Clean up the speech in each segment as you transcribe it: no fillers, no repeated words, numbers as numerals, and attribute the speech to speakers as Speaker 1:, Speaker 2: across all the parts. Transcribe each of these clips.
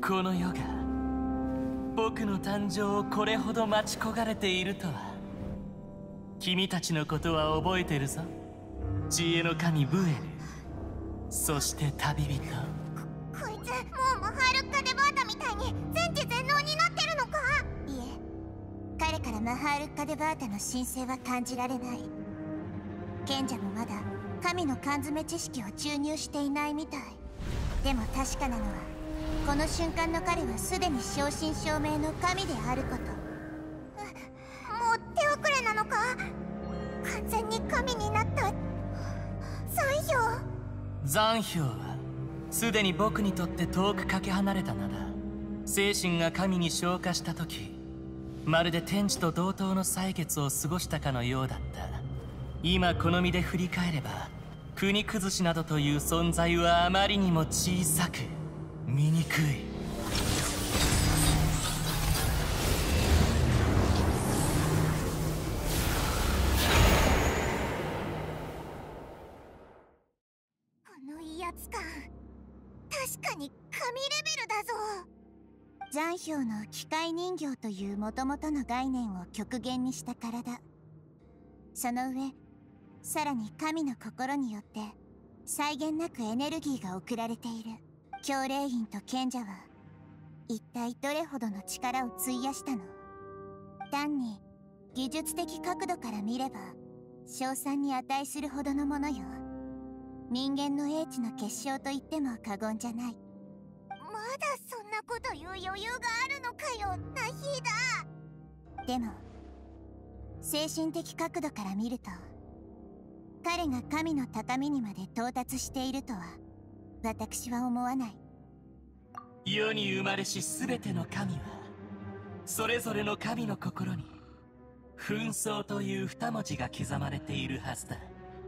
Speaker 1: この世が僕の誕生をこれほど待ち焦がれているとは。君たちのことは覚えてるぞ。知恵の神ブエル、そして旅人。
Speaker 2: こいつもうマハール・カデバータみたいに全知全能になってるのか？いえ、彼からマハール・カデバータの神聖は感じられない。賢者もまだ神の缶詰知識を注入していないみたい。でも確かなのは、この瞬間の彼はすでに正真正銘の神であること。もう手遅れなのか？完全に神になった残氷。
Speaker 1: 残氷はすでに僕にとって遠くかけ離れた名だ。精神が神に昇華した時、まるで天地と同等の歳月を過ごしたかのようだった。今この身で振り返れば、国崩しなどという存在はあまりにも小さく醜い。
Speaker 2: この威圧感、確かに神レベルだぞ。残氷の機械人形という元々の概念を極限にした体。その上、さらに神の心によって際限なくエネルギーが送られている。教霊院と賢者は一体どれほどの力を費やしたの？単に技術的角度から見れば称賛に値するほどのものよ。人間の英知の結晶と言っても過言じゃない。まだそんなこと言う余裕があるのかよ、ナヒーダ。でも精神的角度から見ると、彼が神の高みにまで到達しているとは私は思わない。
Speaker 1: 世に生まれし全ての神はそれぞれの神の心に紛争という二文字が刻まれているはずだ。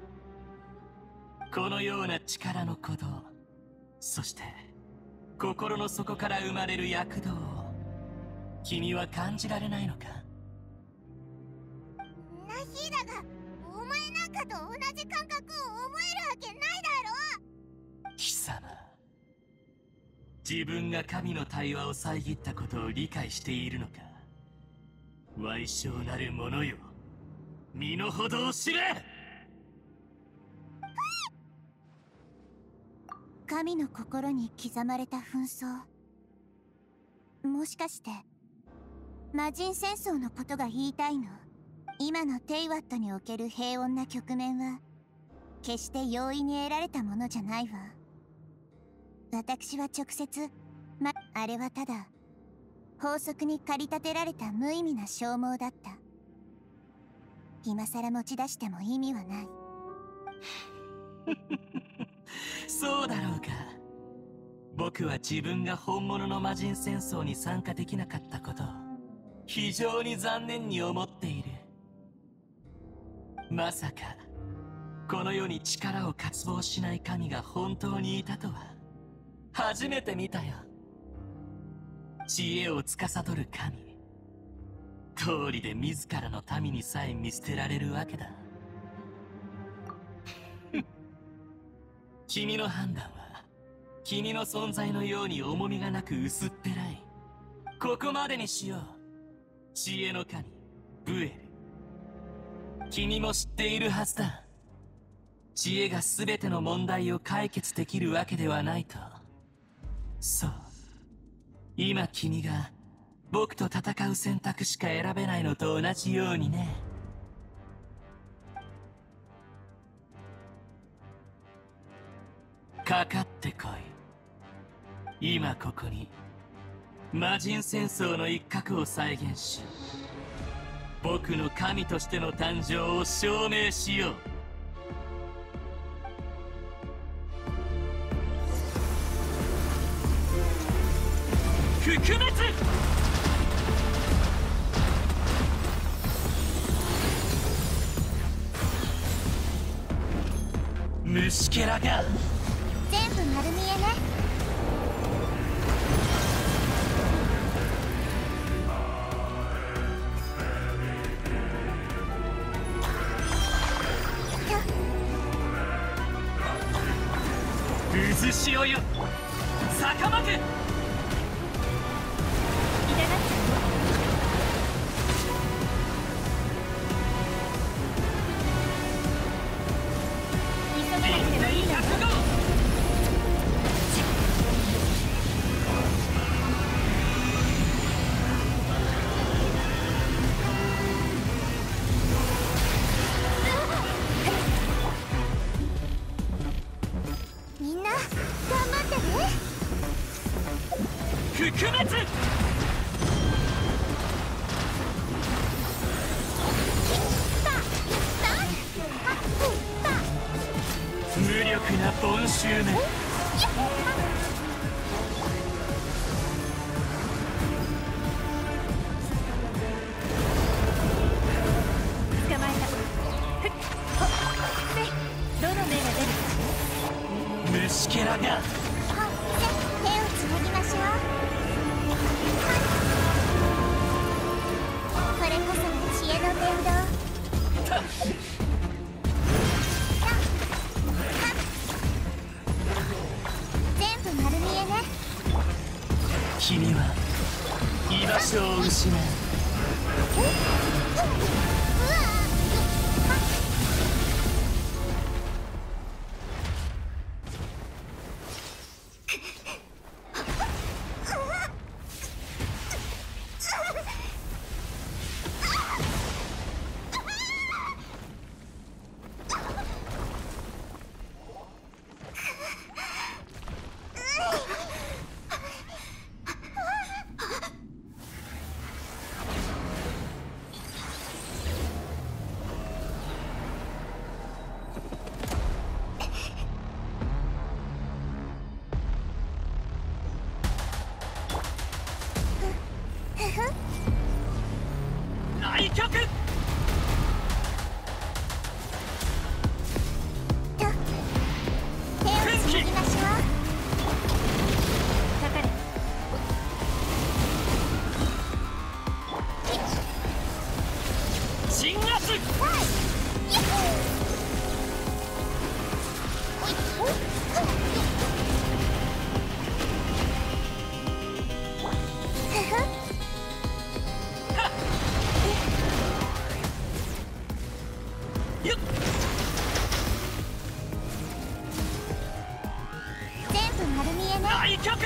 Speaker 1: このような力の鼓動、そして心の底から生まれる躍動を君は感じられないのか？ナヒーダがお前なんかと同じ感覚を覚えるわけないだろ。貴様、自分が神の対話を遮ったことを理解しているのか？矮小なる者よ、身の程を知れ！
Speaker 2: 神の心に刻まれた紛争。もしかして魔人戦争のことが言いたいの？今のテイワットにおける平穏な局面は決して容易に得られたものじゃないわ。私は直接あれはただ法則に駆り立てられた無意味な消耗だった。今さら持ち出しても意味はない。
Speaker 1: そうだろうか。僕は自分が本物の魔人戦争に参加できなかったことを非常に残念に思っている。まさかこの世に力を渇望しない神が本当にいたとは初めて見たよ。知恵を司る神、通りで自らの民にさえ見捨てられるわけだ。君の判断は君の存在のように重みがなく薄っぺらい。ここまでにしよう。知恵の神ブエル、君も知っているはずだ。知恵が全ての問題を解決できるわけではないと。そう、今君が僕と戦う選択しか選べないのと同じようにね。かかってこい。今ここに魔人戦争の一角を再現し、僕の神としての誕生を証明しよう。覆滅！虫けらが
Speaker 2: 全部丸見えね。
Speaker 1: 渦潮よ、逆まけ！
Speaker 2: ければいいのよ。みんな頑張ってね。
Speaker 1: 覆滅。無力なボンシューメ。
Speaker 2: 捕まえた。どの目が出る？
Speaker 1: 虫けらが。
Speaker 2: 手をつなぎましょう。これこそが知恵の天道。全部丸見えね。
Speaker 1: 君は居場所を失う。来客。
Speaker 2: 手をつなぎましょう。かかれ。
Speaker 1: 鎮圧。よっ。
Speaker 2: 全部丸見えね。
Speaker 1: 来客。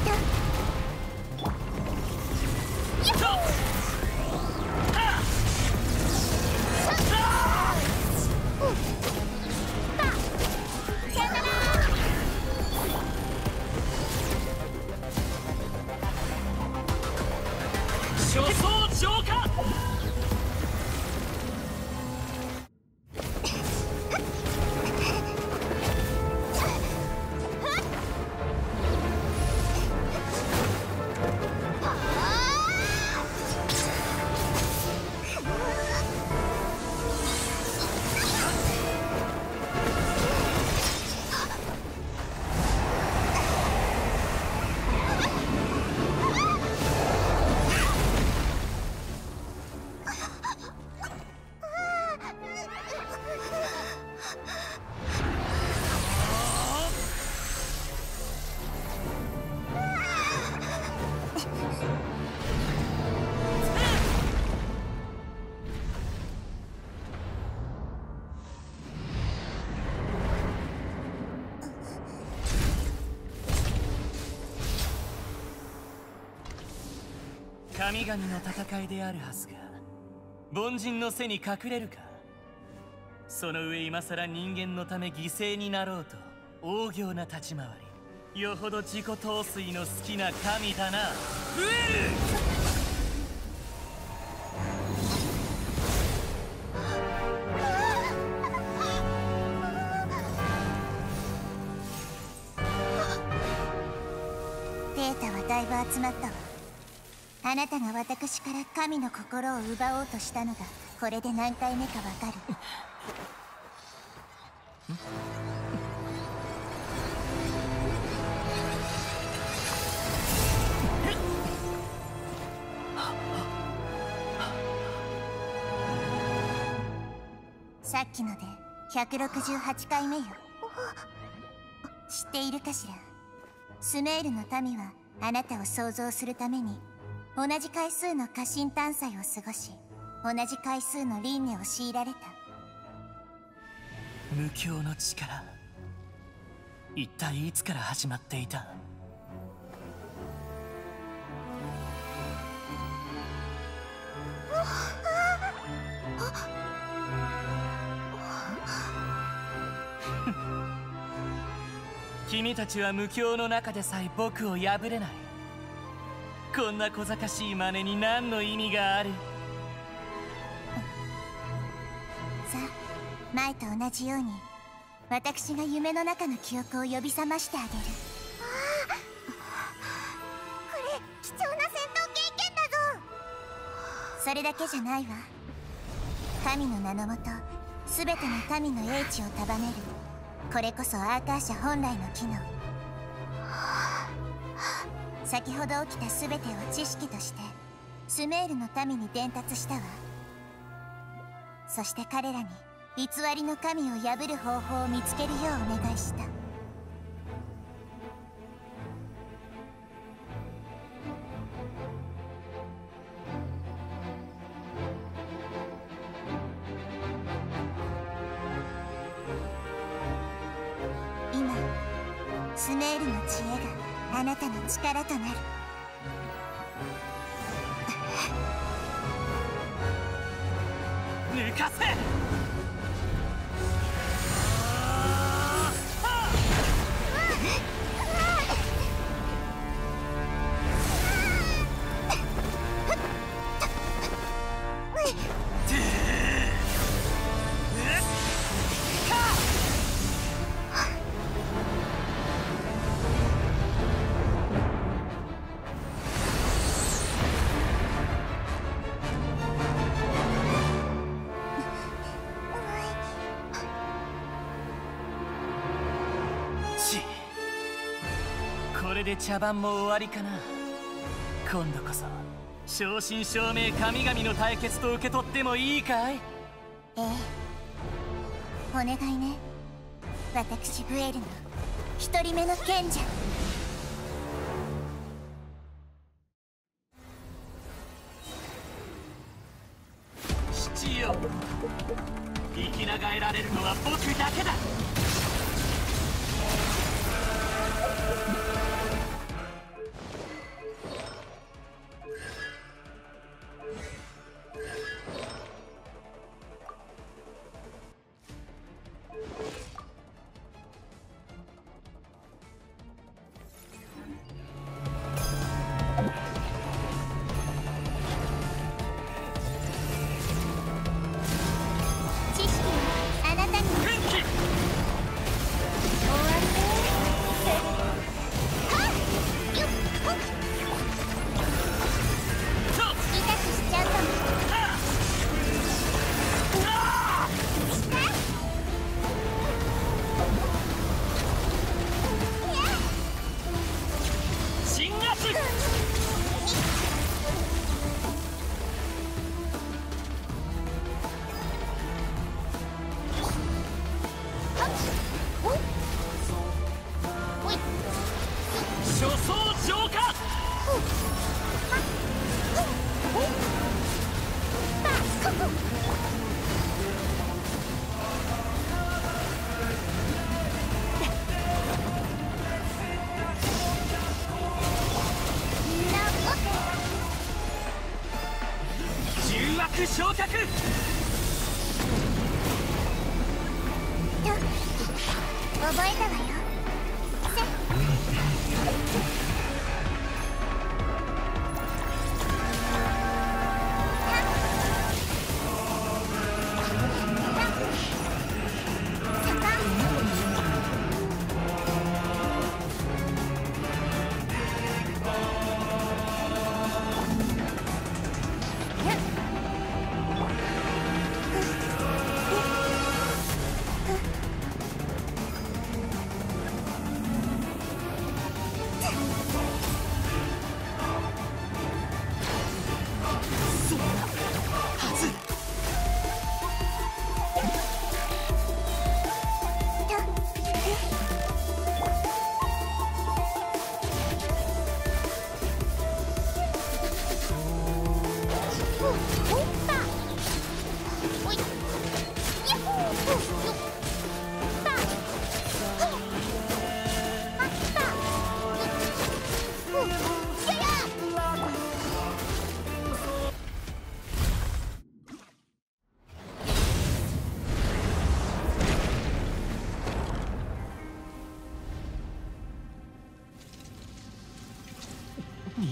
Speaker 1: 初装浄化。神々の戦いであるはずが凡人の背に隠れるか。その上今さら人間のため犠牲になろうと大行な立ち回り。よほど自己陶酔の好きな神だな。ブエル。
Speaker 2: データはだいぶ集まったわ。あなたが私から神の心を奪おうとしたのがこれで何回目かわかる。さっきので168回目よ。知っているかしら。スメールの民はあなたを創造するために同じ回数の過信探査を過ごし、同じ回数の輪廻を強いられた。
Speaker 1: 無教の力。 一体いつから始まっていた？君たちは無境の中でさえ僕を破れない。こんな小賢しい真似に何の意味がある？
Speaker 2: さあ、前と同じように私が夢の中の記憶を呼び覚ましてあげる。ああ、これ貴重な戦闘経験だぞ。それだけじゃないわ。神の名のもと全ての民の英知を束ねる、これこそアーカー社本来の機能。先ほど起きた全てを知識としてスメールの民に伝達したわ。そして彼らに偽りの神を破る方法を見つけるようお願いした。今スメールの知恵があなたの力となる。
Speaker 1: 抜かせ！これで茶番も終わりかな。今度こそ正真正銘神々の対決と受け取ってもいいかい？
Speaker 2: ええ、お願いね。私ブエルの一人目の賢者。
Speaker 1: 七よ、生き永えられるのは僕だけだ。
Speaker 2: 知識はあなたに
Speaker 1: 奮起！
Speaker 2: 終わりね。はっよっほっ、痛くしちゃうかも。
Speaker 1: 新圧！初走浄化！重枠昇格！
Speaker 2: 覚えたわよ。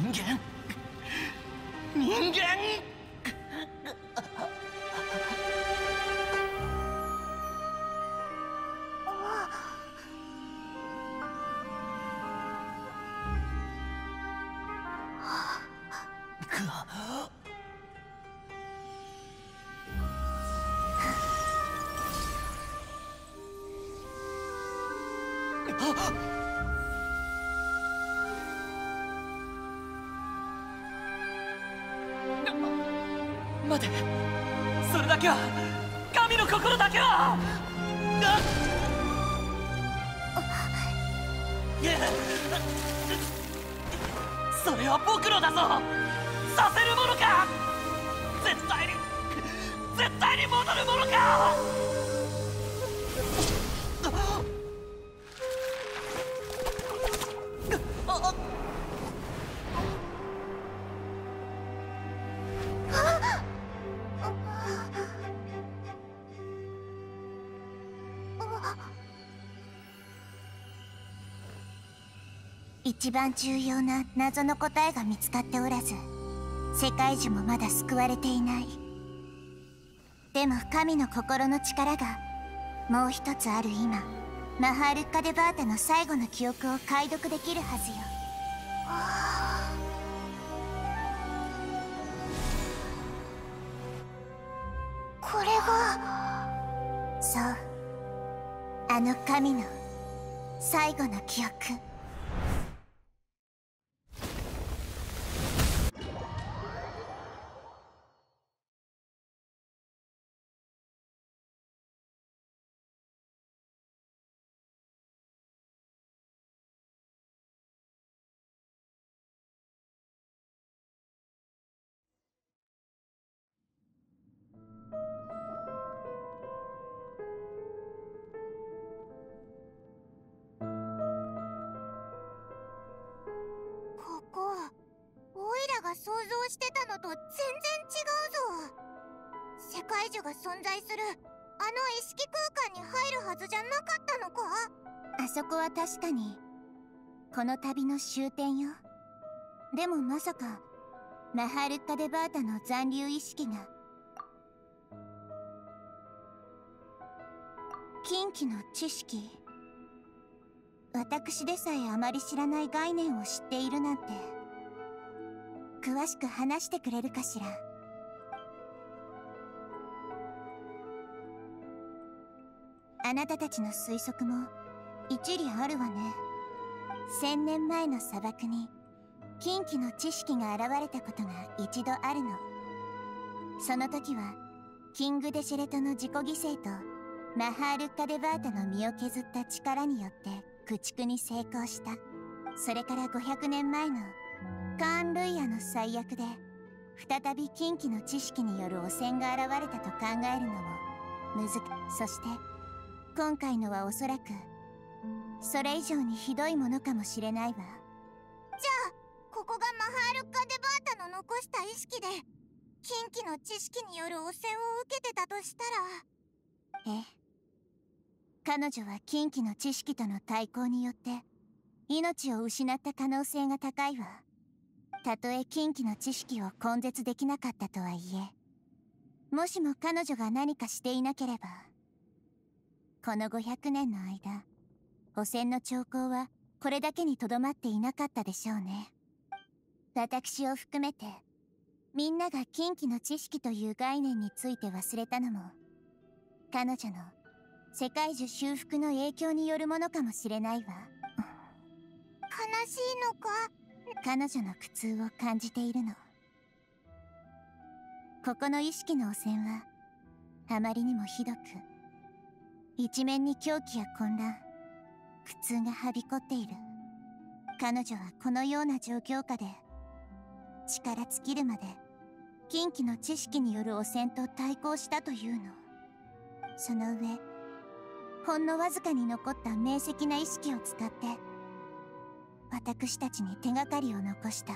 Speaker 1: 間人間待て、それだけは、神の心だけは。それは僕のだぞ。させるものか。絶対に戻るものか。
Speaker 2: 一番重要な謎の答えが見つかっておらず、世界樹もまだ救われていない。でも神の心の力がもう一つある今、マハールッカ・デ・バータの最後の記憶を解読できるはずよ。これが、そう、あの神の最後の記憶。想像してたのと全然違うぞ。世界樹が存在するあの意識空間に入るはずじゃなかったのか。あそこは確かにこの旅の終点よ。でもまさかマハルッカ・デ・バータの残留意識が禁忌の知識、私でさえあまり知らない概念を知っているなんて。詳しく話してくれるかしら。あなたたちの推測も一理あるわね。1000年前の砂漠に禁忌の知識が現れたことが一度あるの。その時はキング・デ・シェレトの自己犠牲とマハールッカ・デ・バータの身を削った力によって駆逐に成功した。それから500年前のカーン・ルイヤの最悪で再び禁忌の知識による汚染が現れたと考えるのもそして今回のはおそらくそれ以上にひどいものかもしれないわ。じゃあここがマハールッカ・デ・バータの残した意識で禁忌の知識による汚染を受けてたとしたら。ええ、彼女は禁忌の知識との対抗によって命を失った可能性が高いわ。たとえ禁忌の知識を根絶できなかったとはいえ、もしも彼女が何かしていなければ、この500年の間汚染の兆候はこれだけにとどまっていなかったでしょうね。私を含めてみんなが禁忌の知識という概念について忘れたのも彼女の世界樹修復の影響によるものかもしれないわ。悲しいのか。彼女の苦痛を感じているの。ここの意識の汚染はあまりにもひどく、一面に狂気や混乱、苦痛がはびこっている。彼女はこのような状況下で力尽きるまで禁忌の知識による汚染と対抗したというの。その上ほんのわずかに残った明晰な意識を使って私たちに手がかりを残した。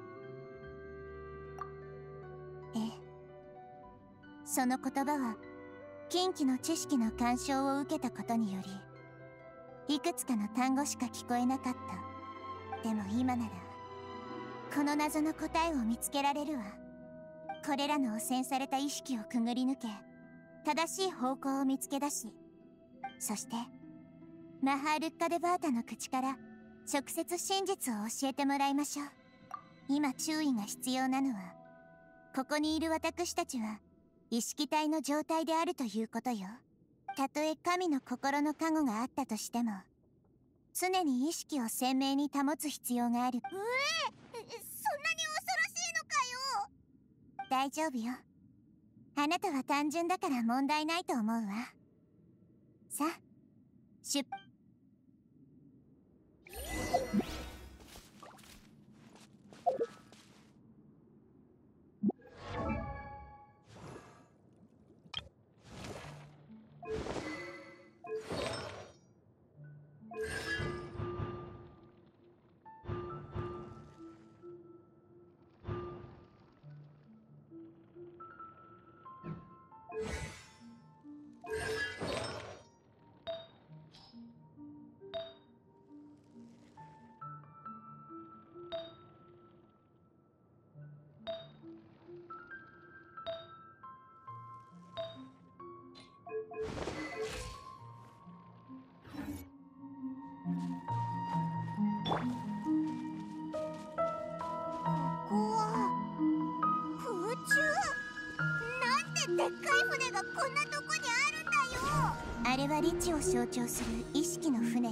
Speaker 2: ええ、その言葉は禁忌の知識の干渉を受けたことによりいくつかの単語しか聞こえなかった。でも今ならこの謎の答えを見つけられるわ。これらの汚染された意識をくぐり抜け、正しい方向を見つけ出し、そしてマハールッカ・デ・バータの口から直接真実を教えてもらいましょう。今注意が必要なのは、ここにいる私たちは意識体の状態であるということよ。たとえ神の心の加護があったとしても、常に意識を鮮明に保つ必要がある。そんなに恐ろしいのかよ。大丈夫よ。あなたは単純だから問題ないと思うわ。さあ、出でっかい船がこんなとこにあるんだよ。あれはリチを象徴する意識の船よ。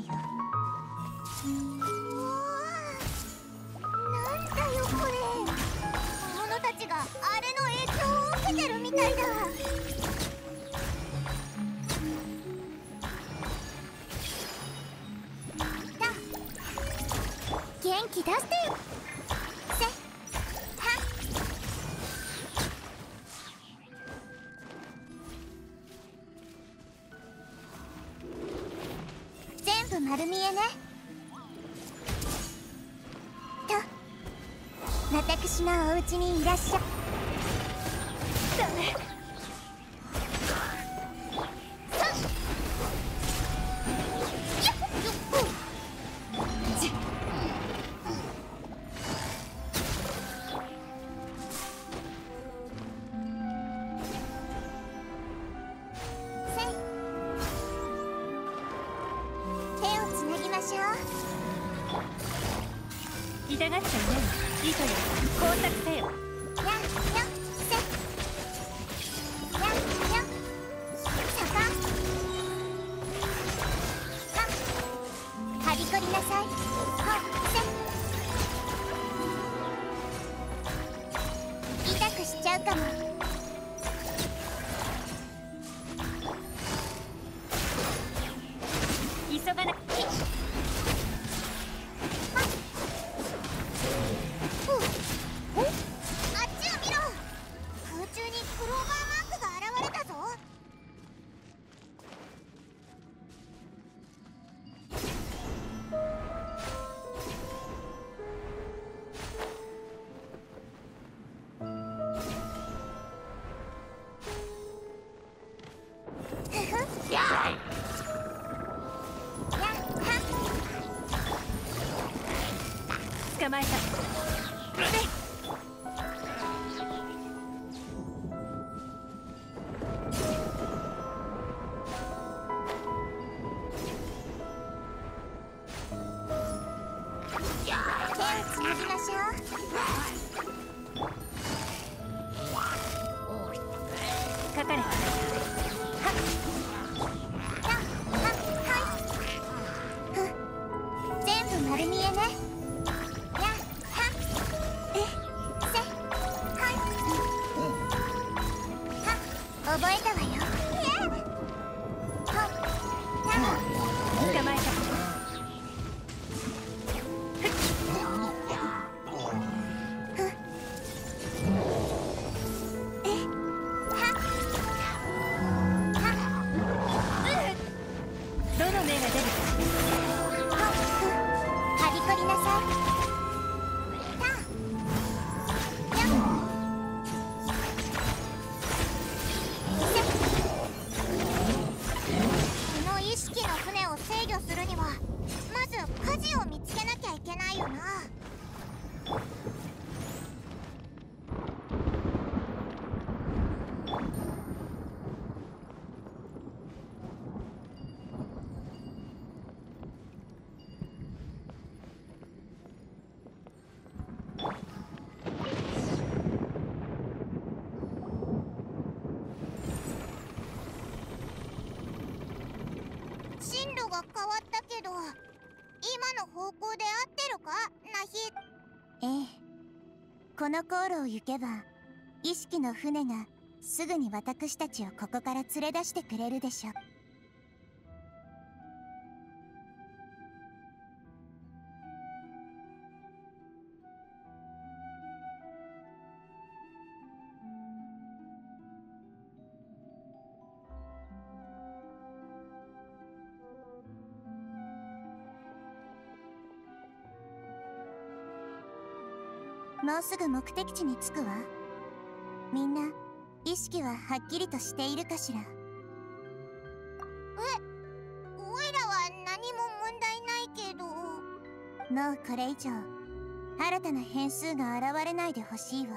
Speaker 2: うわあ、なんだよこれ。魔物たちがあれの影響を受けてるみたいだ。元気出してよ。丸見えね。と私のお家にいらっしゃ。ダメ。
Speaker 3: 痛がっちゃいない。糸よ、工作せよ。
Speaker 2: はびこりなさい。痛くしちゃうかも。
Speaker 3: 急がな。捕まえた。
Speaker 2: 手をつなぎましょう。
Speaker 3: かかれ。
Speaker 2: 全部丸見えね。覚えたわよ。
Speaker 3: 捕まえた。どの目が出るか。
Speaker 2: はびこりなさい。意識の船を制御するにはまず舵を見つけなきゃいけないよな。 方向で合ってるか、ナヒ？ええ。この航路を行けば意識の船がすぐに私たちをここから連れ出してくれるでしょ。もうすぐ目的地に着くわ。みんな意識ははっきりとしているかしら？おいらは何も問題ないけど。もうこれ以上新たな変数が現れないでほしいわ。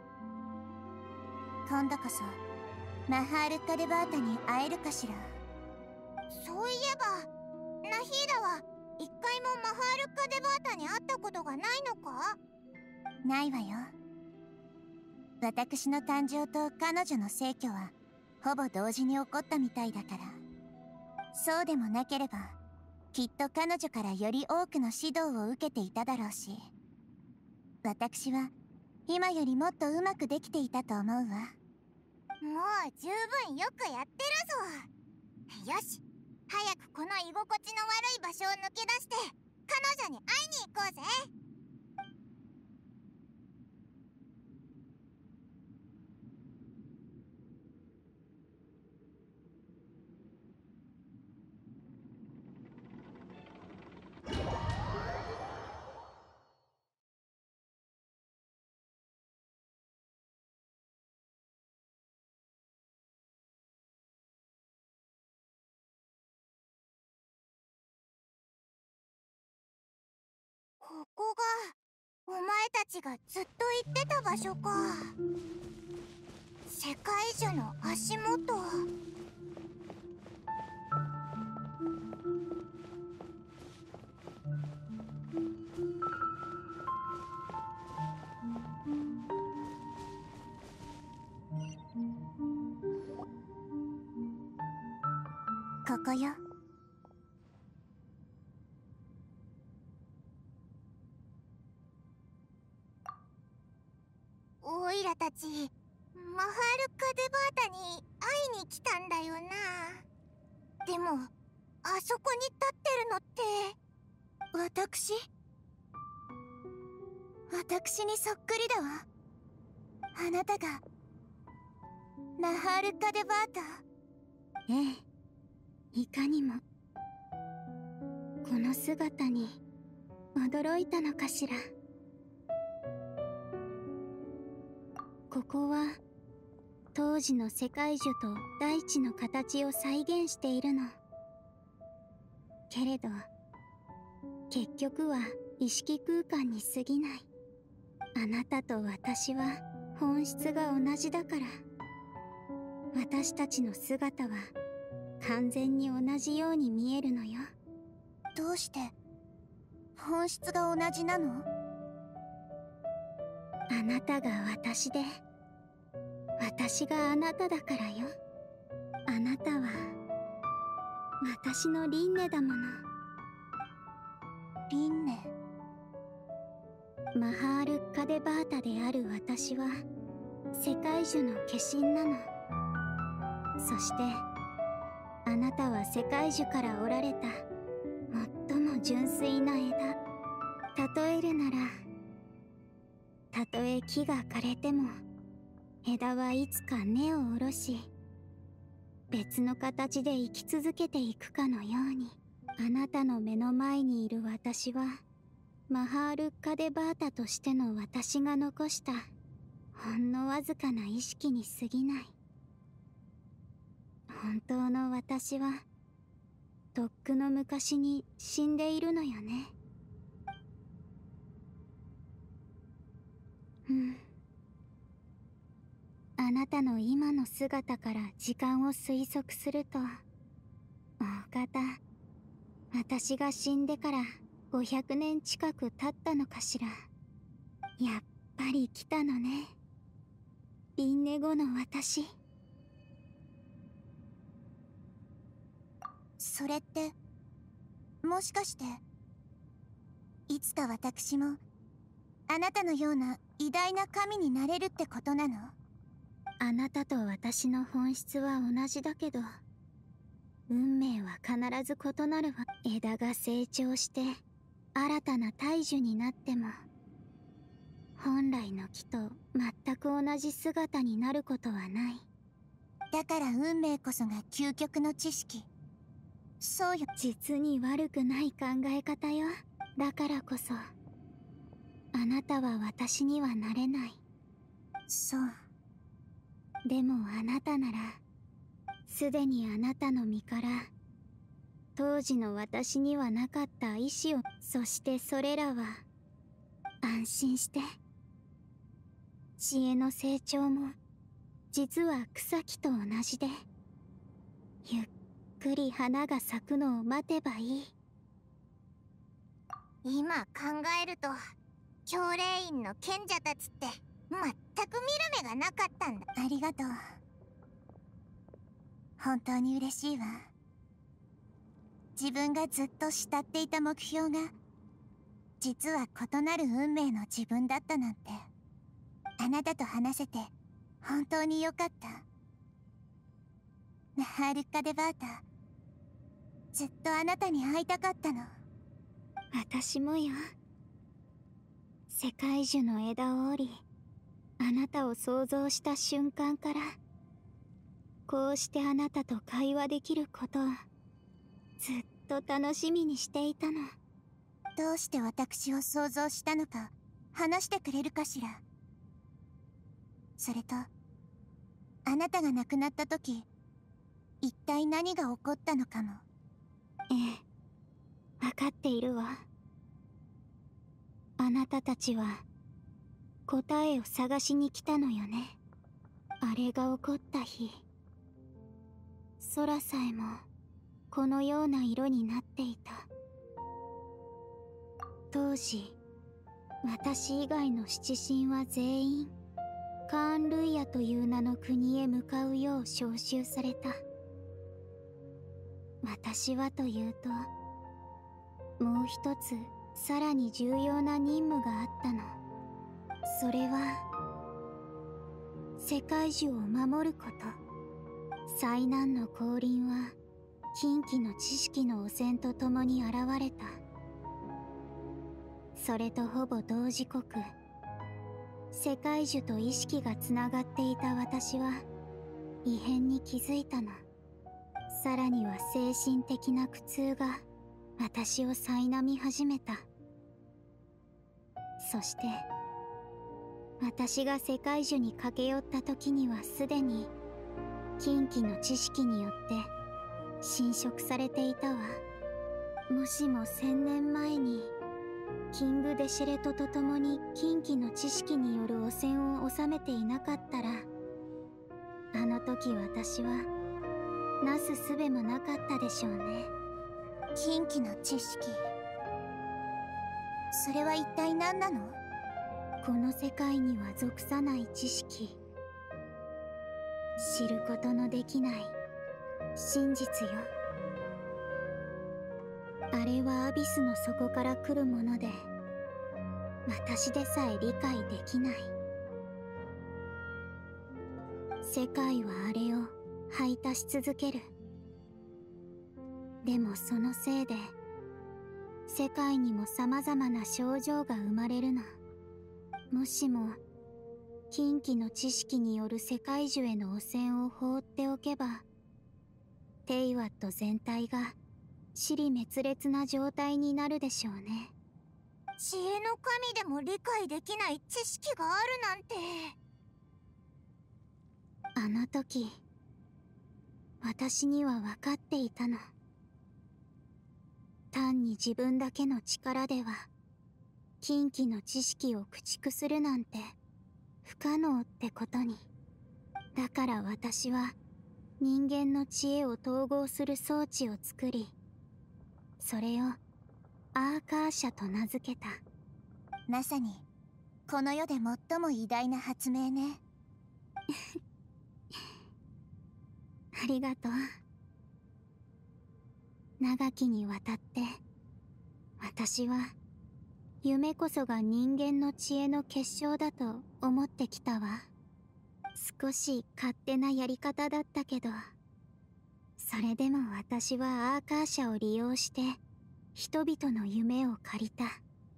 Speaker 2: 今度こそマハール・カデバータに会えるかしら？そういえばナヒーダは一回もマハール・カデバータに会ったことがないのか？ないわよ。私の誕生と彼女の逝去はほぼ同時に起こったみたいだから。そうでもなければきっと彼女からより多くの指導を受けていただろうし、私は今よりもっとうまくできていたと思うわ。もう十分よくやってるぞ。よし、早くこの居心地の悪い場所を抜け出して彼女に会いに行こうぜ。ここがお前たちがずっと言ってた場所か。世界樹の足元。ここよ。オイらたちマハール・カデバータに会いに来たんだよな。でもあそこに立ってるのって私にそっくりだわ。あなたがマハール・カデバータ？
Speaker 4: ええ、いかにも。この姿に驚いたのかしら。ここは当時の世界樹と大地の形を再現しているの。けれど結局は意識空間に過ぎない。あなたと私は本質が同じだから。私たちの姿は完全に同じように見えるのよ。
Speaker 2: どうして本質が同じなの？
Speaker 4: あなたが私で私があなただからよ。あなたは私の輪廻だもの。
Speaker 2: 輪廻？
Speaker 4: マハール・カデバータである私は世界樹の化身なの。そしてあなたは世界樹から折られた最も純粋な枝。例えるなら、たとえ木が枯れても枝はいつか根を下ろし別の形で生き続けていくかのように、あなたの目の前にいる私はマハール・カデバータとしての私が残したほんのわずかな意識に過ぎない。本当の私はとっくの昔に死んでいるのよね。あなたの今の姿から時間を推測すると、大方私が死んでから500年近く経ったのかしら。やっぱり来たのね、輪廻後の私。
Speaker 2: それってもしかしていつか私もあなたのような偉大な神になれるってことなの？
Speaker 4: あなたと私の本質は同じだけど、運命は必ず異なるわ。枝が成長して新たな大樹になっても、本来の木と全く同じ姿になることはない。
Speaker 2: だから運命こそが究極の知識。そうよ。
Speaker 4: 実に悪くない考え方よ。だからこそあなたは私にはなれない。
Speaker 2: そう。
Speaker 4: でもあなたなら、すでにあなたの身から当時の私にはなかった意志を、そしてそれらは安心して、知恵の成長も実は草木と同じで、ゆっくり花が咲くのを待てばいい。
Speaker 2: 今考えると教霊院の賢者たちって全く見る目がなかったんだ。ありがとう。本当に嬉しいわ。自分がずっと慕っていた目標が実は異なる運命の自分だったなんて、あなたと話せて本当によかった。ナハール・カデバータ、ずっとあなたに会いたかったの。
Speaker 4: 私もよ。世界樹の枝を折り、あなたを想像した瞬間から、こうしてあなたと会話できることをずっと楽しみにしていたの。
Speaker 2: どうして私を想像したのか話してくれるかしら。それと、あなたが亡くなった時、一体何が起こったのかも。
Speaker 4: ええ、分かっているわ。あなたたちは答えを探しに来たのよね。あれが起こった日、空さえもこのような色になっていた。当時、私以外の七神は全員カーン・ルイヤという名の国へ向かうよう召集された。私はというと、もう一つさらに重要な任務があったの。それは世界樹を守ること。災難の降臨は禁忌の知識の汚染とともに現れた。それとほぼ同時刻、世界樹と意識がつながっていた私は異変に気づいたの。さらには精神的な苦痛が私を苛み始めた。そして私が世界樹に駆け寄った時にはすでに禁忌の知識によって侵食されていたわ。もしも1000年前にキング・デシェレトと共に禁忌の知識による汚染を収めていなかったら、あの時私はなすすべもなかったでしょうね。
Speaker 2: 禁忌の知識、それは一体何なの？
Speaker 4: この世界には属さない知識、知ることのできない真実よ。あれはアビスの底から来るもので、私でさえ理解できない。世界はあれを排他し続ける。でもそのせいで世界にも様々な症状が生まれるの。もしも禁忌の知識による世界樹への汚染を放っておけば、テイワット全体が支離滅裂な状態になるでしょうね。
Speaker 2: 知恵の神でも理解できない知識があるなんて。
Speaker 4: あの時私には分かっていたの。単に自分だけの力では禁忌の知識を駆逐するなんて不可能ってことに。だから私は人間の知恵を統合する装置を作り、それをアーカーシャと名付けた。
Speaker 2: まさにこの世で最も偉大な発明ね。
Speaker 4: ありがとう。長きにわたって私は夢こそが人間の知恵の結晶だと思ってきたわ。少し勝手なやり方だったけど、それでも私はアーカーシャを利用して人々の夢を借りた。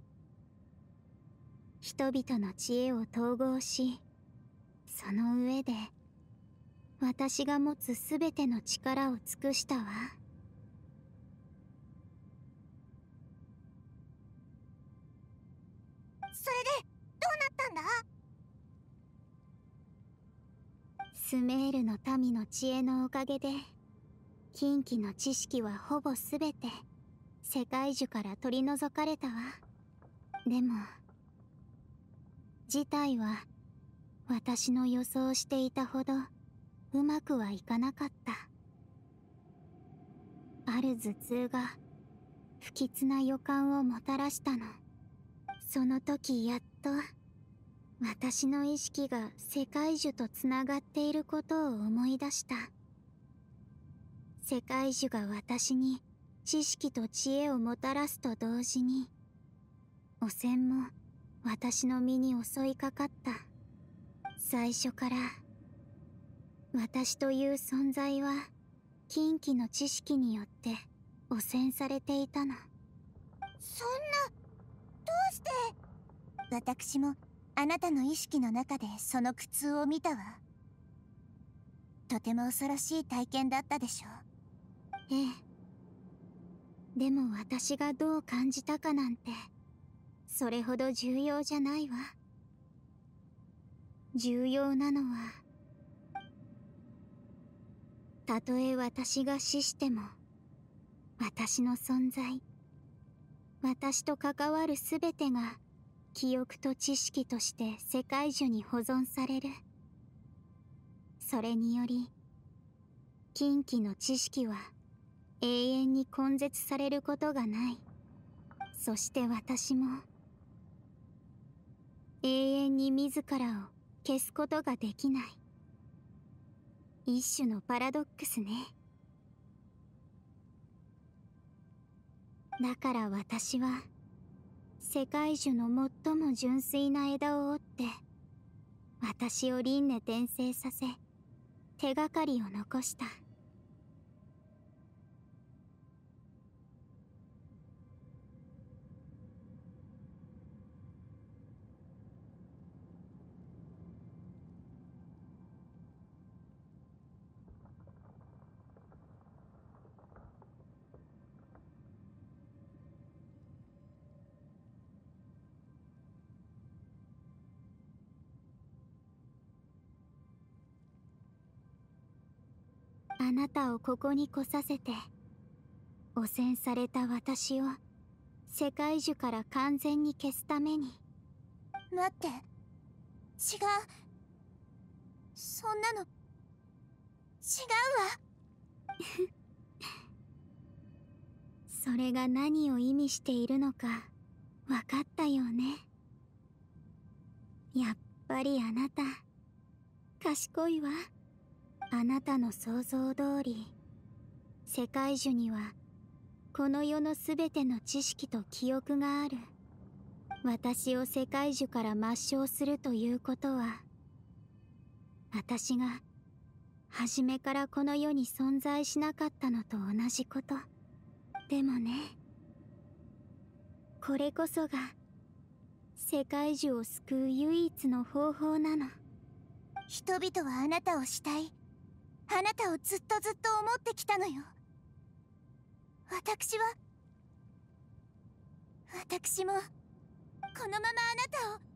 Speaker 4: 人々の知恵を統合し、その上で私が持つすべての力を尽くしたわ。
Speaker 2: それでどうなったんだ？
Speaker 4: スメールの民の知恵のおかげで、禁忌の知識はほぼすべて世界樹から取り除かれたわ。でも事態は私の予想していたほどうまくはいかなかった。ある頭痛が不吉な予感をもたらしたの。その時やっと私の意識が世界樹とつながっていることを思い出した。世界樹が私に知識と知恵をもたらすと同時に、汚染も私の身に襲いかかった。最初から私という存在は禁忌の知識によって汚染されていたの。
Speaker 2: そんな、どうして？私もあなたの意識の中でその苦痛を見たわ。とても恐ろしい体験だったでしょう。
Speaker 4: ええ。でも私がどう感じたかなんてそれほど重要じゃないわ。重要なのは、たとえ私が死しても私の存在、私と関わるすべてが記憶と知識として世界樹に保存される。それにより禁忌の知識は永遠に根絶されることがない。そして私も永遠に自らを消すことができない。一種のパラドックスね。だから私は世界樹の最も純粋な枝を折って私を輪廻転生させ、手がかりを残した。あなたをここに来させて、汚染された私を世界樹から完全に消すために。
Speaker 2: 待って、違う。そんなの違うわ。
Speaker 4: それが何を意味しているのか分かったよね。やっぱりあなた賢いわ。あなたの想像通り、世界樹にはこの世のすべての知識と記憶がある。私を世界樹から抹消するということは、私が初めからこの世に存在しなかったのと同じこと。でもね、これこそが世界樹を救う唯一の方法なの。
Speaker 2: 人々はあなたを慕い、あなたをずっとずっと思ってきたのよ。私もこのままあなたを忘れられるわ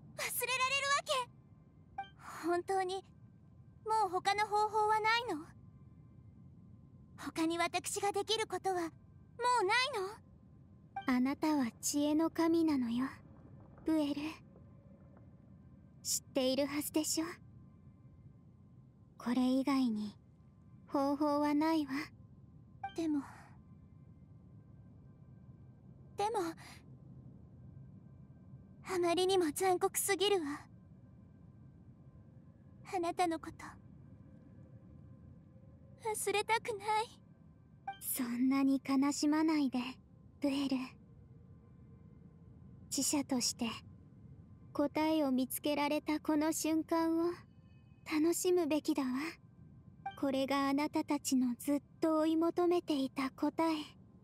Speaker 2: け？本当にもう他の方法はないの？他に私ができることはもうないの？
Speaker 4: あなたは知恵の神なのよ、ブエル。知っているはずでしょ。これ以外に方法はないわ。
Speaker 2: でもあまりにも残酷すぎるわ。あなたのこと忘れたくない。
Speaker 4: そんなに悲しまないで、ブエル。 知者として答えを見つけられたこの瞬間を楽しむべきだわ。これがあなたたちのずっと追い求めていた答え。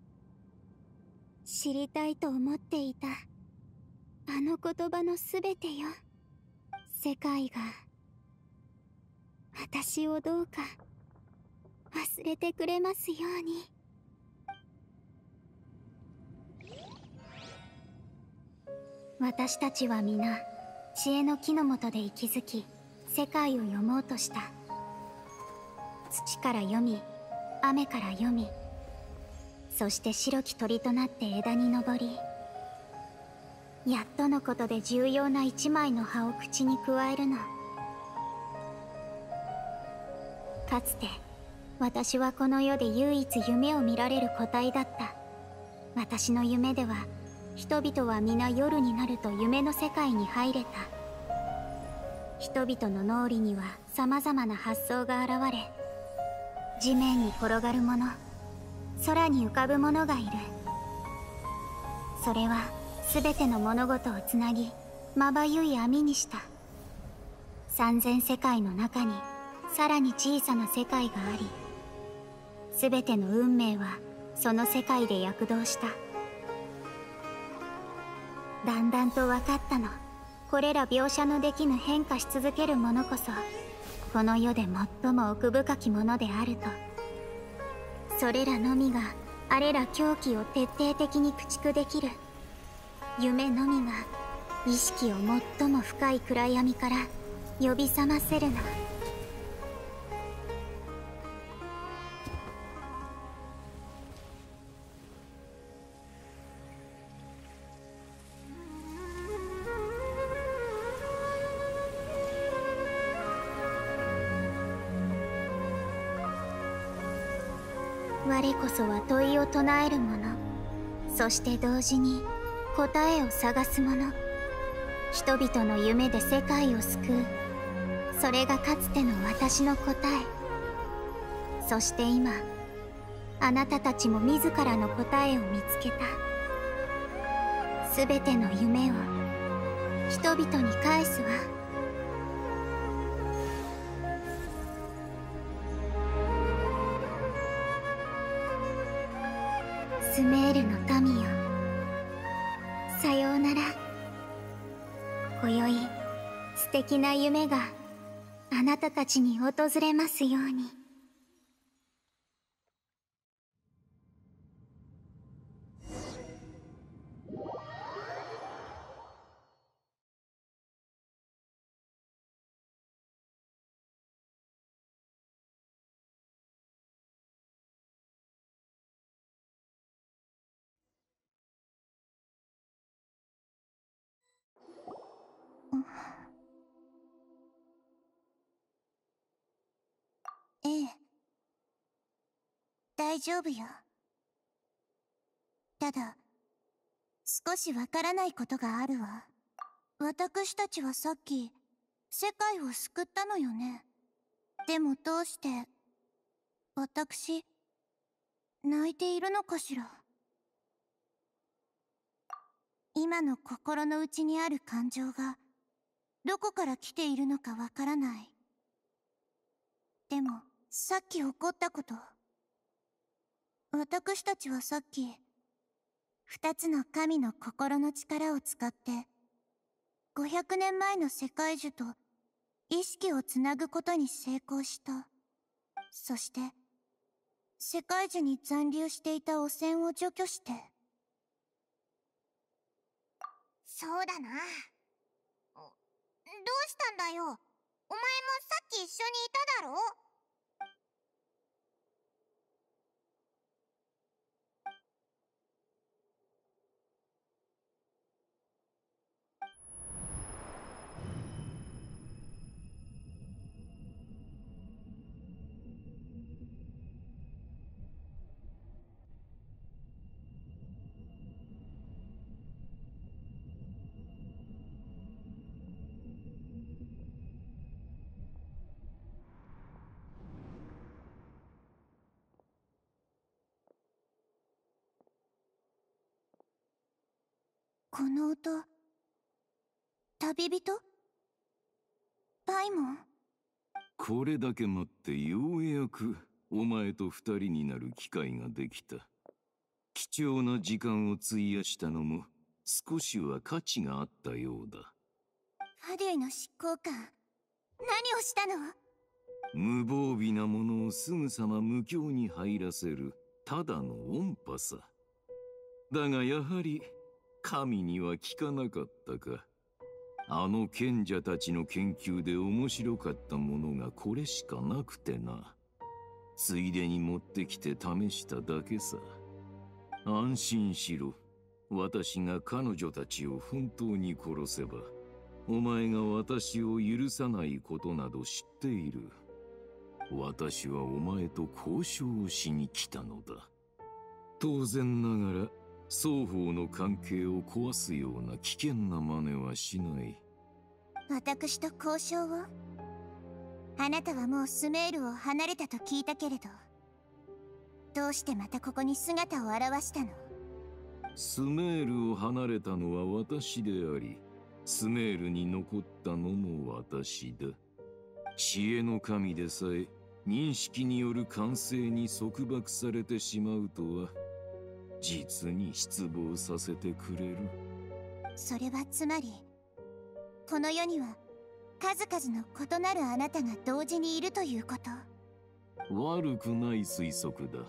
Speaker 4: 知りたいと思っていたあの言葉のすべてよ。世界が私をどうか忘れてくれますように。私たちは皆知恵の木の下で息づき、世界を読もうとした。土から読み、雨から読み、そして白き鳥となって枝に登り、やっとのことで重要な一枚の葉を口に加えるの。かつて私はこの世で唯一夢を見られる個体だった。私の夢では人々は皆夜になると夢の世界に入れた。人々の脳裏には様々な発想が現れ、地面に転がるもの、空に浮かぶものがいる。それは全ての物事をつなぎ、まばゆい網にした。3000世界の中にさらに小さな世界があり、全ての運命はその世界で躍動した。だんだんと分かったの。これら描写のできぬ変化し続けるものこそこの世で最も奥深きものであると。それらのみがあれら狂気を徹底的に駆逐できる。夢のみが意識を最も深い暗闇から呼び覚ませるの。我こそは問いを唱える者、そして同時に答えを探す者。人々の夢で世界を救う。それがかつての私の答え。そして今、あなたたちも自らの答えを見つけた。すべての夢を人々に返すわ。スメールの民よ、さようなら。今宵素敵な夢があなたたちに訪れますように。
Speaker 2: ええ、大丈夫よ。ただ少しわからないことがあるわ。私たちはさっき世界を救ったのよね。でもどうして私泣いているのかしら。今の心の内にある感情がどこから来ているのかわからない。でもさっき起こったこと、私たちはさっき二つの神の心の力を使って500年前の世界樹と意識をつなぐことに成功した。そして世界樹に残留していた汚染を除去して。そうだな。どうしたんだよ。お前もさっき一緒にいただろ。 この音、旅人？パイモン？
Speaker 5: これだけ待ってようやくお前と二人になる機会ができた。貴重な時間を費やしたのも少しは価値があったようだ。
Speaker 2: ファデュイの執行官、何をしたの？
Speaker 5: 無防備なものをすぐさま無境に入らせるただの音波さ。だがやはり神には聞かなかったか。あの賢者たちの研究で面白かったものがこれしかなくてな。ついでに持ってきて試しただけさ。安心しろ。私が彼女たちを本当に殺せば、お前が私を許さないことなど知っている。私はお前と交渉をしに来たのだ。当然ながら双方の関係を壊すような危険な真似はしない。
Speaker 2: 私と交渉を？あなたはもうスメールを離れたと聞いたけれど、どうしてまたここに姿を現したの？
Speaker 5: スメールを離れたのは私であり、スメールに残ったのも私だ。知恵の神でさえ認識による完成に束縛されてしまうとは、実に失望させてくれる。
Speaker 2: それはつまり、この世には数々の異なるあなたが同時にいるということ？
Speaker 5: 悪くない推測だ。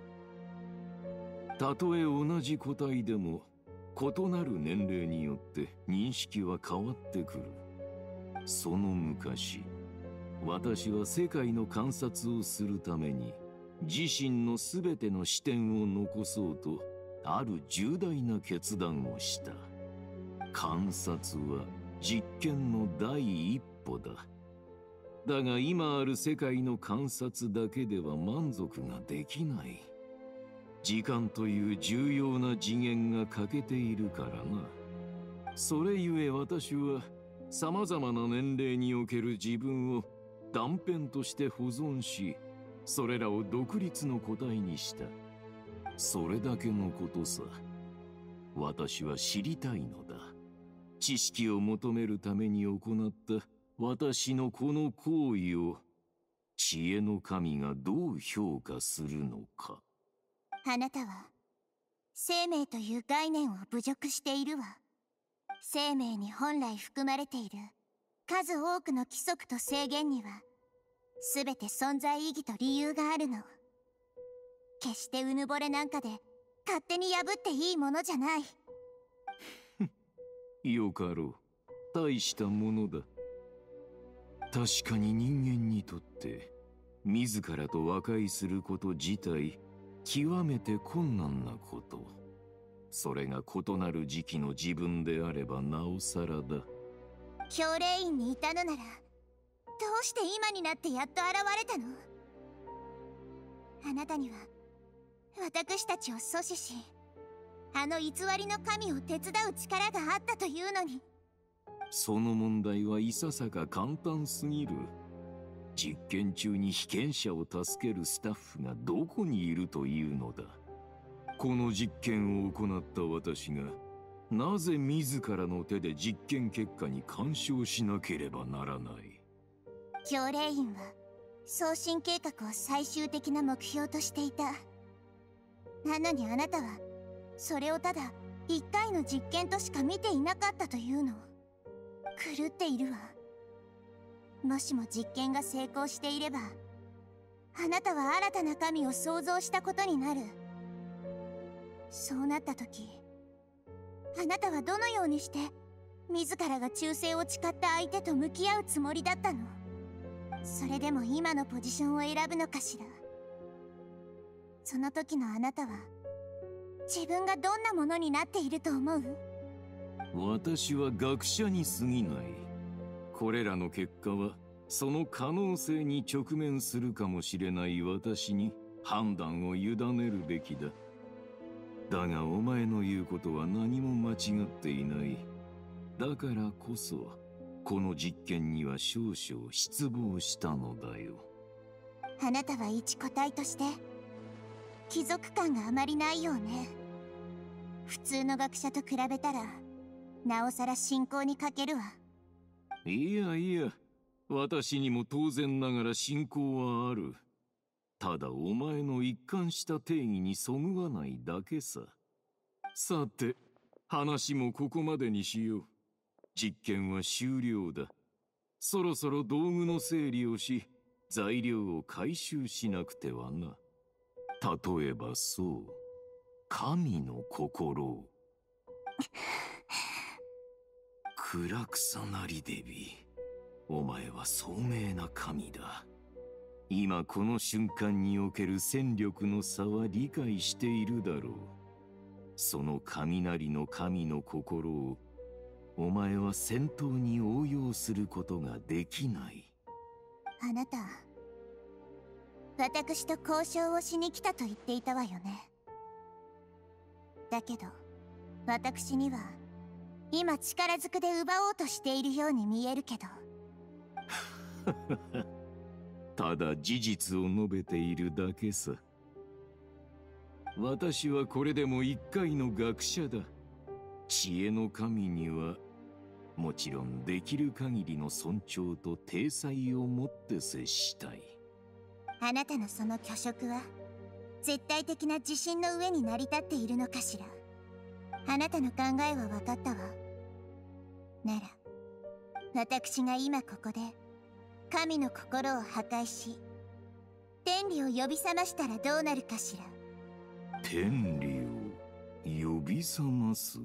Speaker 5: たとえ同じ個体でも異なる年齢によって認識は変わってくる。その昔、私は世界の観察をするために自身のすべての視点を残そうとある重大な決断をした。観察は実験の第一歩だ。だが今ある世界の観察だけでは満足ができない。時間という重要な次元が欠けているからな。それゆえ私は様々な年齢における自分を断片として保存し、それらを独立の個体にした。それだけのことさ。私は知りたいのだ。知識を求めるために行った私のこの行為を知恵の神がどう評価するのか。
Speaker 2: あなたは生命という概念を侮辱しているわ。生命に本来含まれている数多くの規則と制限には全て存在意義と理由があるの。決してうぬぼれなんかで勝手に破っていいものじゃない。
Speaker 5: よかろう。大したものだ。確かに人間にとって自らと和解すること自体極めて困難なこと。それが異なる時期の自分であればなおさらだ。
Speaker 2: 教霊院にいたのならどうして今になってやっと現れたの？あなたには私たちを阻止し、あの偽りの神を手伝う力があったというのに。
Speaker 5: その問題はいささか簡単すぎる。実験中に被験者を助けるスタッフがどこにいるというのだ。この実験を行った私がなぜ自らの手で実験結果に干渉しなければならない。
Speaker 2: 教霊院は送信計画を最終的な目標としていた。なのにあなたはそれをただ一回の実験としか見ていなかったというの。狂っているわ。もしも実験が成功していれば、あなたは新たな神を創造したことになる。そうなった時、あなたはどのようにして自らが忠誠を誓った相手と向き合うつもりだったの？それでも今のポジションを選ぶのかしら。その時のあなたは自分がどんなものになっていると思う？
Speaker 5: 私は学者に過ぎない。これらの結果はその可能性に直面するかもしれない私に判断を委ねるべきだ。だがお前の言うことは何も間違っていない。だからこそこの実験には少々失望したのだよ。
Speaker 2: あなたは一個体として貴族感があまりないようね。普通の学者と比べたらなおさら信仰に欠けるわ。
Speaker 5: いやいや、私にも当然ながら信仰はある。ただお前の一貫した定義にそぐわないだけさ。さて、話もここまでにしよう。実験は終了だ。そろそろ道具の整理をし、材料を回収しなくてはな。例えばそう、神の心を。暗くさなりデビ、お前は聡明な神だ。今この瞬間における戦力の差は理解しているだろう。その雷の神の心をお前は戦闘に応用することができない。
Speaker 2: あなた、私と交渉をしに来たと言っていたわよね。だけど私には今力ずくで奪おうとしているように見えるけど。
Speaker 5: ただ事実を述べているだけさ。私はこれでも一回の学者だ。知恵の神にはもちろんできる限りの尊重と体裁を持って接したい。
Speaker 2: あなたのその虚飾は絶対的な自信の上に成り立っているのかしら。あなたの考えは分かったわ。なら私が今ここで神の心を破壊し天理を呼び覚ましたらどうなるかしら。
Speaker 5: 天理を呼び覚ます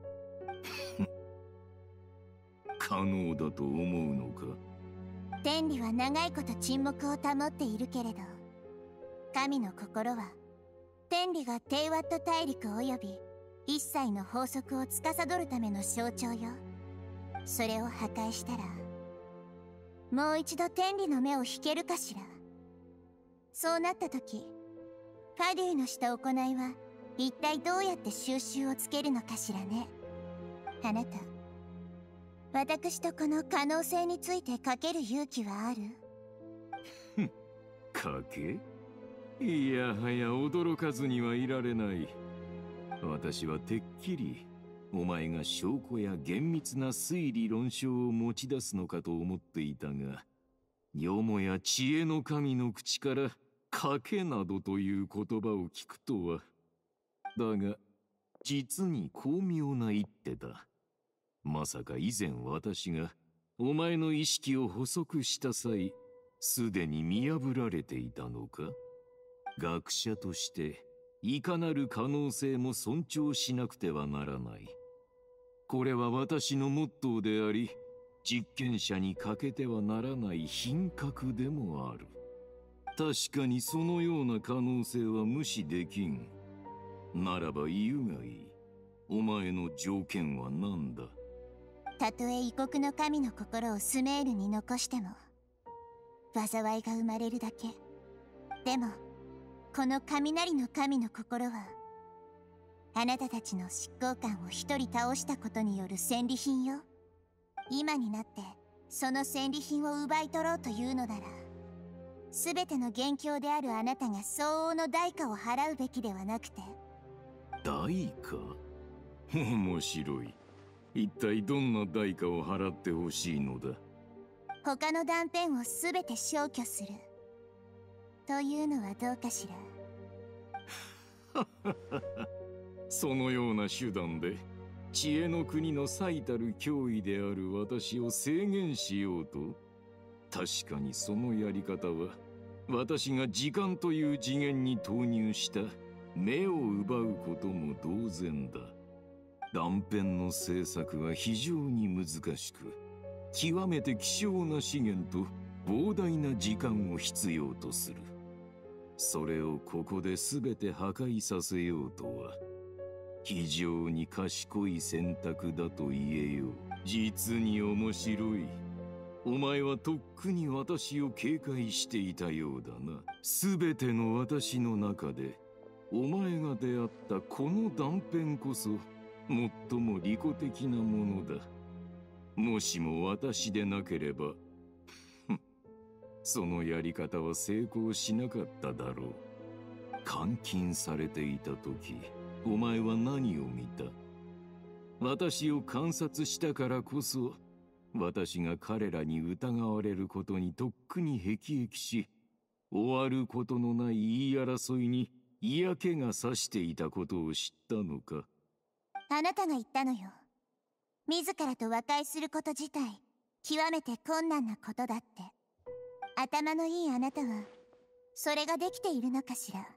Speaker 5: 可能だと思うのか。
Speaker 2: 天理は長いこと沈黙を保っているけれど、神の心は天理がテイワット大陸及び一切の法則を司るための象徴よ。それを破壊したらもう一度天理の目を引けるかしら。そうなった時ファデューのした行いは一体どうやって収拾をつけるのかしらね。あなた、私とこの可能性についてかける勇気はある？
Speaker 5: かけ？いやはや驚かずにはいられない。私はてっきりお前が証拠や厳密な推理論証を持ち出すのかと思っていたが、よもや知恵の神の口から賭けなどという言葉を聞くとは。だが実に巧妙な一手だ。まさか以前私がお前の意識を捕捉した際、すでに見破られていたのか。学者としていかなる可能性も尊重しなくてはならない。これは私のモットーであり、実験者に欠けてはならない品格でもある。確かにそのような可能性は無視できん。ならば言うがいい。お前の条件は何だ。
Speaker 2: たとえ異国の神の心をスメールに残しても災いが生まれるだけ。でもこの雷の神の心はあなたたちの執行官を一人倒したことによる戦利品よ。今になってその戦利品を奪い取ろうというのなら、全ての元凶であるあなたが相応の代価を払うべきではなくて。
Speaker 5: 代価？面白い。一体どんな代価を払ってほしいのだ。
Speaker 2: 他の断片を全て消去するというのはどうかしら。
Speaker 5: そのような手段で知恵の国の最たる脅威である私を制限しようと。確かにそのやり方は私が時間という次元に投入した目を奪うことも同然だ。断片の制作は非常に難しく、極めて希少な資源と膨大な時間を必要とする。それをここで全て破壊させようとは非常に賢い選択だと言えよう。実に面白い。お前はとっくに私を警戒していたようだな。全ての私の中でお前が出会ったこの断片こそ最も利己的なものだ。もしも私でなければそのやり方は成功しなかっただろう。監禁されていた時、お前は何を見た？ 私を観察したからこそ、私が彼らに疑われることにとっくに辟易し、終わることのない言い争いに嫌気がさしていたことを知ったのか。
Speaker 2: あなたが言ったのよ。自らと和解すること自体、極めて困難なことだって。頭のいいあなたは、それができているのかしら。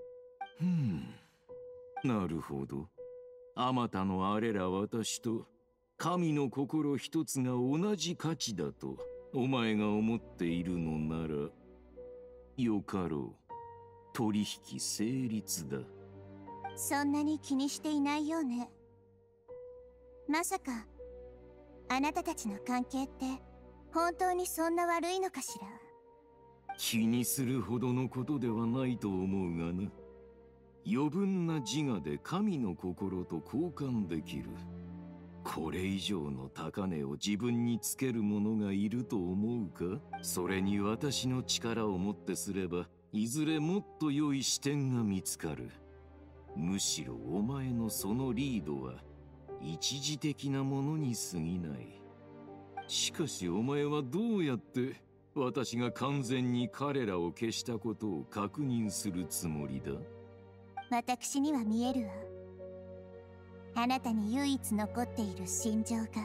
Speaker 5: なるほど。あまたのあれら私と、神の心一つが同じ価値だと、お前が思っているのなら、よかろう。取引成立だ。
Speaker 2: そんなに気にしていないようね。まさか、あなたたちの関係って、本当にそんな悪いのかしら。
Speaker 5: 気にするほどのことではないと思うがな。余分な自我で神の心と交換できる。これ以上の高値を自分につける者がいると思うか？それに私の力をもってすれば、いずれもっと良い視点が見つかる。むしろお前のそのリードは一時的なものに過ぎない。しかしお前はどうやって私が完全に彼らを消したことを確認するつもりだ？
Speaker 2: 私には見えるわ。あなたに唯一残っている心情が。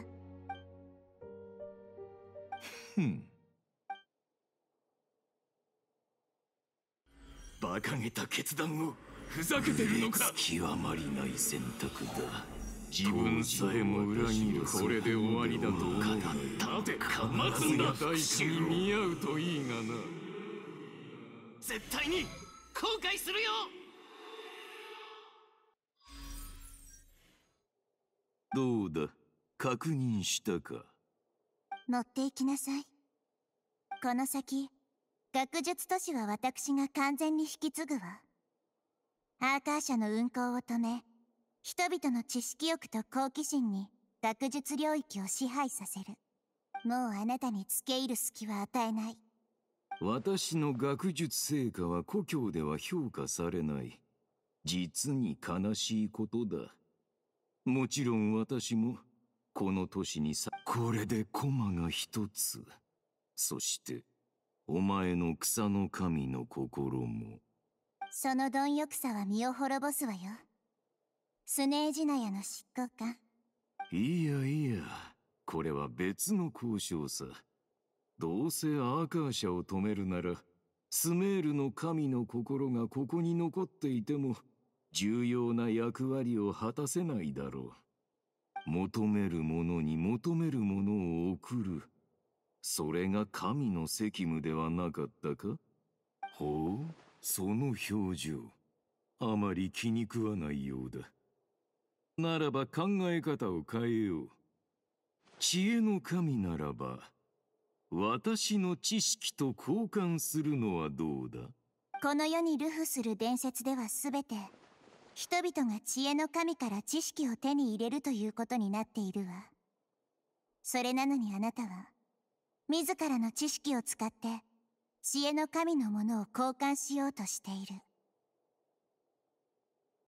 Speaker 5: 馬鹿げた決断をふざけてるのか。極まりない選択だ。自分さえも裏切る。これで終わりだと思う。待て、待つんだ。大地に似合うといいがな。
Speaker 1: 絶対に後悔するよ。
Speaker 5: どうだ、確認したか？
Speaker 2: 持っていきなさい。この先、学術都市は私が完全に引き継ぐわ。アーカー社の運行を止め、人々の知識欲と好奇心に学術領域を支配させる。もうあなたに付け入る隙は与えない。
Speaker 5: 私の学術成果は故郷では評価されない。実に悲しいことだ。もちろん私もこの都市にこれで駒が一つ。そしてお前の草の神の心も。
Speaker 2: その貪欲さは身を滅ぼすわよ。スネージナヤの執行官。
Speaker 5: いやいや、これは別の交渉さ。どうせアーカー社を止めるなら、スメールの神の心がここに残っていても重要な役割を果たせないだろう。求める者に求めるものを送る。それが神の責務ではなかったか？ほう、その表情、あまり気に食わないようだ。ならば考え方を変えよう。知恵の神ならば、私の知識と交換するのはどうだ？
Speaker 2: この世に流布する伝説ではすべて、人々が知恵の神から知識を手に入れるということになっているわ。それなのにあなたは、自らの知識を使って、知恵の神のものを交換しようとしている。